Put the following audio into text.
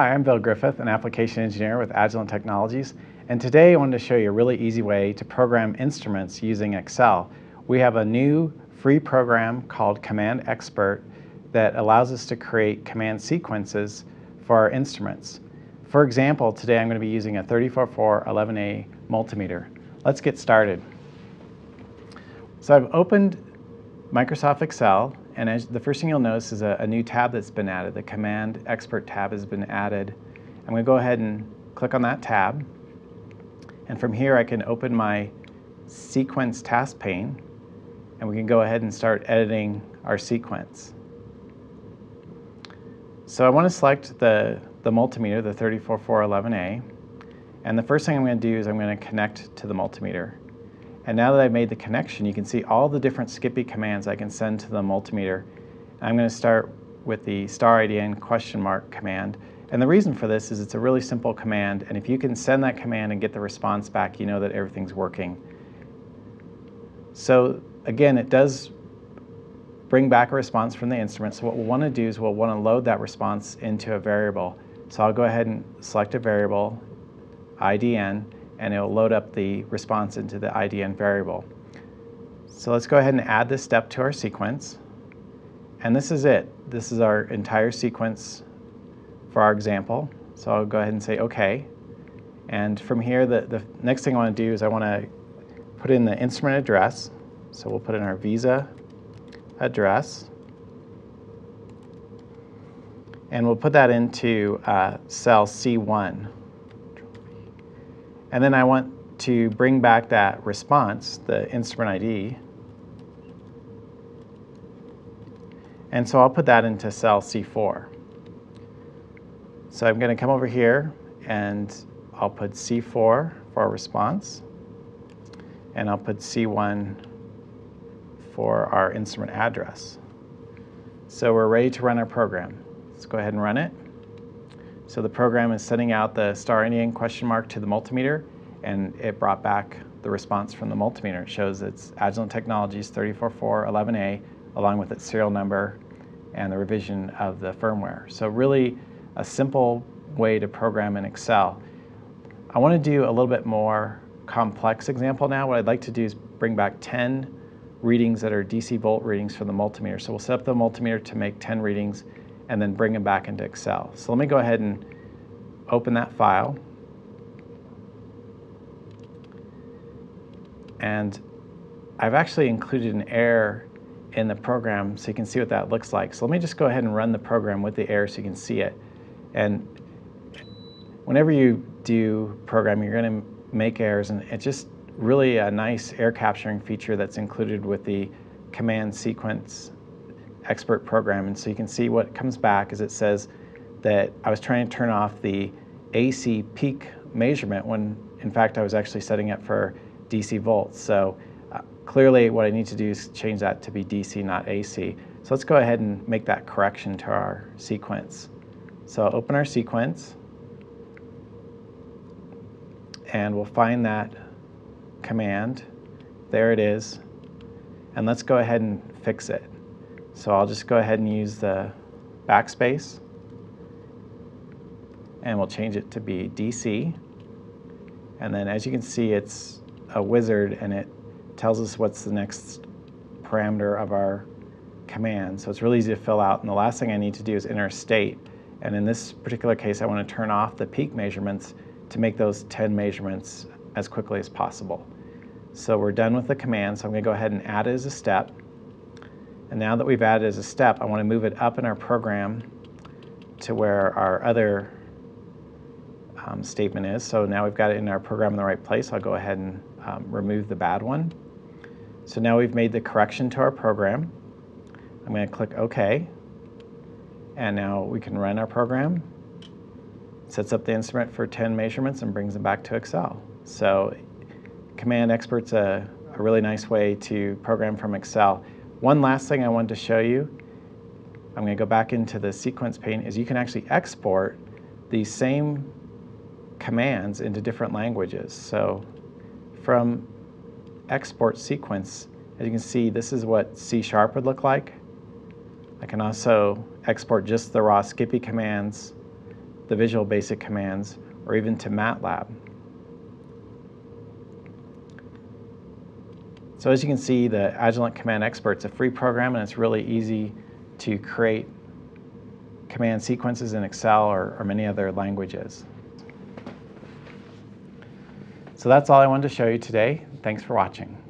Hi, I'm Bill Griffith, an application engineer with Agilent Technologies, and today I wanted to show you a really easy way to program instruments using Excel. We have a new free program called Command Expert that allows us to create command sequences for our instruments. For example, today I'm going to be using a 34411A multimeter. Let's get started. So I've opened Microsoft Excel, and the first thing you'll notice is a new tab that's been added. The Command Expert tab has been added. I'm going to go ahead and click on that tab, and from here I can open my sequence task pane, and we can go ahead and start editing our sequence. So I want to select the multimeter, the 34411A, and the first thing I'm going to do is I'm going to connect to the multimeter. And now that I've made the connection, you can see all the different Skippy commands I can send to the multimeter. I'm going to start with the $IDN ? Command. And the reason for this is it's a really simple command, and if you can send that command and get the response back, you know that everything's working. So again, it does bring back a response from the instrument. So what we'll want to do is we'll want to load that response into a variable. So I'll go ahead and select a variable, IDN, and it'll load up the response into the IDN variable. So let's go ahead and add this step to our sequence. And this is it. This is our entire sequence for our example. So I'll go ahead and say OK. And from here, the next thing I want to do is I want to put in the instrument address. So we'll put in our Visa address. And we'll put that into cell C1. And then I want to bring back that response, the instrument ID. And so I'll put that into cell C4. So I'm going to come over here and I'll put C4 for our response. And I'll put C1 for our instrument address. So we're ready to run our program. Let's go ahead and run it. So the program is sending out the $IDN ? To the multimeter, and it brought back the response from the multimeter. It shows it's Agilent Technologies 34411A, along with its serial number and the revision of the firmware. So really a simple way to program in Excel. I want to do a little bit more complex example now. What I'd like to do is bring back 10 readings that are DC volt readings from the multimeter. So we'll set up the multimeter to make 10 readings and then bring them back into Excel. So let me go ahead and open that file. And I've actually included an error in the program so you can see what that looks like. So let me just go ahead and run the program with the error so you can see it. And whenever you do programming, you're going to make errors, and it's just really a nice error capturing feature that's included with the Command Sequence Expert program. And so you can see what comes back is it says that I was trying to turn off the AC peak measurement when in fact I was actually setting it for DC volts. So clearly what I need to do is change that to be DC, not AC. So let's go ahead and make that correction to our sequence. So I'll open our sequence, and we'll find that command. There it is. And let's go ahead and fix it. So I'll just go ahead and use the backspace, and we'll change it to be DC. And then as you can see, it's a wizard, and it tells us what's the next parameter of our command. So it's really easy to fill out. And the last thing I need to do is enter a state. And in this particular case, I want to turn off the peak measurements to make those 10 measurements as quickly as possible. So we're done with the command. So I'm going to go ahead and add it as a step. And now that we've added it as a step, I want to move it up in our program to where our other statement is. So now we've got it in our program in the right place. I'll go ahead and remove the bad one. So now we've made the correction to our program. I'm going to click OK. And now we can run our program. It sets up the instrument for 10 measurements and brings them back to Excel. So Command Expert's a really nice way to program from Excel. One last thing I wanted to show you, I'm going to go back into the sequence pane, is you can actually export these same commands into different languages. So from export sequence, as you can see, this is what C# would look like. I can also export just the raw Skippy commands the Visual Basic commands, or even to MATLAB. So as you can see, the Agilent Command Expert is a free program, and it's really easy to create command sequences in Excel or many other languages. So that's all I wanted to show you today. Thanks for watching.